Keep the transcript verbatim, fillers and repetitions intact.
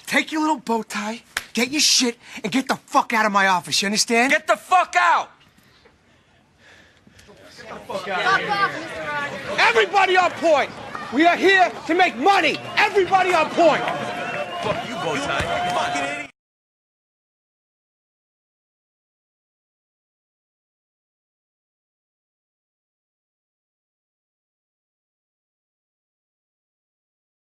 take your little bow tie, get your shit, and get the fuck out of my office, you understand? Get the fuck out! Get the fuck out of here. Everybody on point! We are here to make money! Everybody on point! Fuck you, bow tie.